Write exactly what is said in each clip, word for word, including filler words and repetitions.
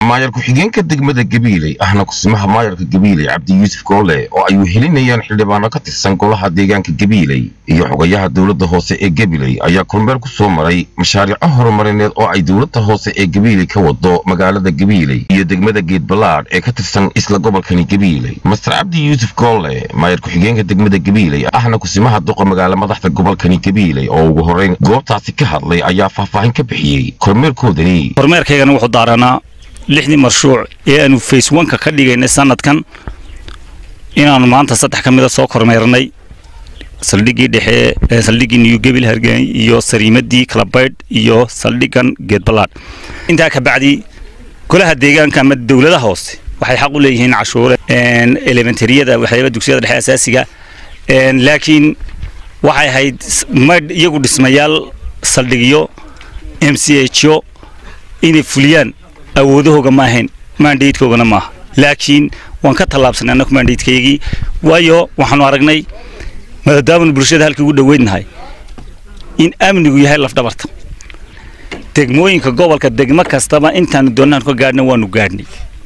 maayar ku-xigeenka degmada Gabiley ahna kusimaha maayarka Gabiley Cabdi Yuusuf Goole oo ay wehelinayaan xildhibaano ka tirsan golaha deegaanka Gabiley iyo xogayaha dawladda hoose ee Gabiley ayaa kormeer ku soo maray mashaariic horumarineed oo ay dawladda hoose ee Gabiley ka wado magaalada Gabiley iyo degmada Geed Balaad ee ka tirsan isla gobolkani Gabiley. Master Cabdi Yuusuf Goole maayar ku-xigeenka degmada Gabiley ahna kusimaha duqa magaalada madaxda gobolkani Gabiley oo ugu horeyn goobtaasi ka hadlay ayaa faahfaahin ka bixiyay kormeerkoodani. kormeerkeygana wuxuu daaranaa lixdii mashruuc ee aanu phase one ka ka dhigaynay sanadkan inaanu maanta saddex ka mid ah soo kormeernay saldhigii dhexe ee saldhigii New Gabil Hargey iyo Sariimadii Kalabayd iyo saldhigan Geed Balaad. intaa ka bacdi golaha deegaanka ama dawladda hoose waxay xaq u leeyihiin cashuur een elementariyada waxayba dugsiyada dhexe asaasiga een laakiin waxay ahayd mad iyagu dhismayaal saldhigyo M C H O inay fuliyaan awoodahooga ma ahayn mandatekoogana maaha laakiin waan ka talaabsanay annagu mandatekeygii waayo waxaanu aragnay maadaama bulshada halkii ugu dhaweydnahay in amnigu yahay laf dhabarta degmooyinka gobolka degmo kastaba intaanu doonaan ka gaadhnay waanu gaadhnay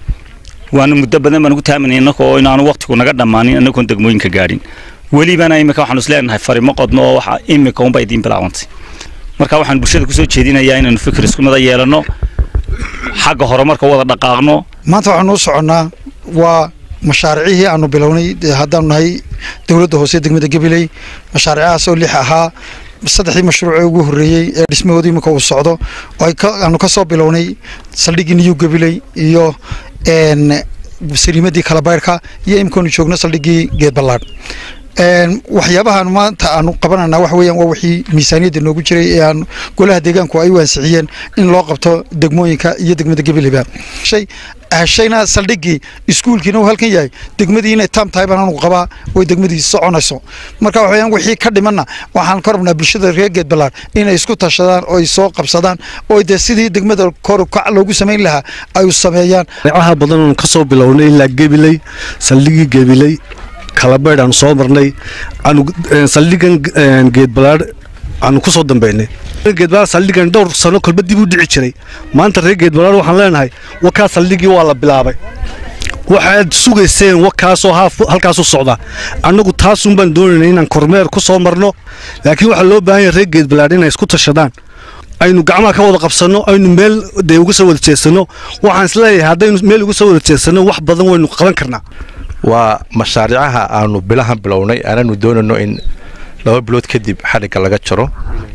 waanu muddo badan baan ugu taaminay annagoo inaanu waqtigu naga dhammaanin annagoon degmooyinka gaadhin welibana imika waxaanu isleenahay farimo qodno oo waxa imika unba idiin bilaawantay marka waxaan bulshada kusoo jeedinayaa inaanu fikir isku mid yeelano xagga horumarka wada dhaqaaqno. maanta waxaan u soconaa waa mashaariicii aanu bilownay haddaanu nahay dawladda hoose degmada Gabiley mashaariicaas oo lix ahaa saddexdii mashruuc ee ugu horeeyay ee dhismahoodii imika uu socdo oo ay aanu ka soo bilownay saldhigii New Gabiley iyo een Sariimadii Kalabaydka iyo imkaanu joogno saldhigii Geed Balaad. een waxyaabahan maanta aanu qabanana wax weeyaan waa wixii miisaaniyada noogu jiray ee aan golaha deegaanku ay wansixiyeen in loo qabto degmooyinka iyo degmada Gabileyba shay ahshayna saldhigii iskuulkiina uu halkan yahay degmadiina tam tahay baan anu qabaa way degmadii soconayso marka wax weeyaan wixii ka dhimana waxaan ka rabnaa bulshada reer Geed Balaad inay isku tashadaan oo ay soo qabsadaan oo ay sidii degmada kor ka loogu sameyn lahaa ay u sameeyaan waxa badan oo ka soo bilownay ilaa Gabiley saldhigii Gabiley Kalabayd aan soo marnay aanu saldhigan Geed Balaad aanu ku soo dambeynay Geed Balaad saldhigan dhowr sano kolba dib u dhici jiray maanta reer Geed Balaad waxaan leenahay waka saldhigi waa la bilaabay waxaad sugayseen wakaasoo halkaas u socda annagu taas un baan doonaynay inaan kormeer ku soo marno laakiin waxa loo baahan yahay reer Geed Balaad inay isku tashadaan aynu gacmaha ka wada qabsano aynu meel de uga soo wada jeesano waxaan isleeyahay haddaynu meel uga soo wada jeesano wax badan waynu qaban karnaa. waa mashaariicaha aanu bilahan bilownay aanu doonano in laba bilood kadib xariga laga jaro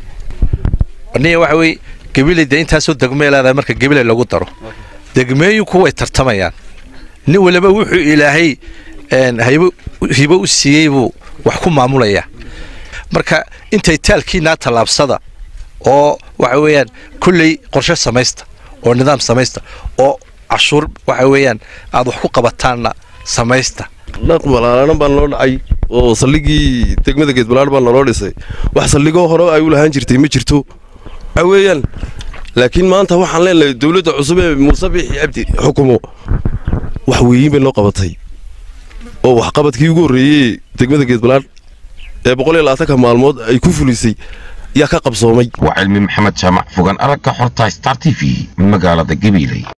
aniga waxa way Gabiley inta soo degmeelada marka Gabiley lagu daro degmeeyinku way tartamayaan nin waliba wuxuu ilaahay een haybo hibo u siiyay buu wax ku maamulaya marka intay taalkiina talaabsada oo waxa weeyaan kulli qorshe samaysta oo nidaam samaysta oo cashuur waxa weeyaan aad wax ku qabataana samaysta naqbalaana baan loo dhacay oo saldhigii degmada Geed Balaad baan loo dhisay wax saldhigo hore ay u lahaan jirtay ma jirto aweeyaan laakiin maanta waxaan leenahay dawladda cusub ee Muuse Biixi Cabdi xukumo wax weyn bay loo qabatay oo wax qabadkii ugu horeeyay degmada Geed Balaad ee boqol iyo labaatan maalmood ay ku fulisay yaa ka qabsoomay. waa Cilmi Maxamed Jaamac fogaan aragga xorta Star T V magaalada Gabiley.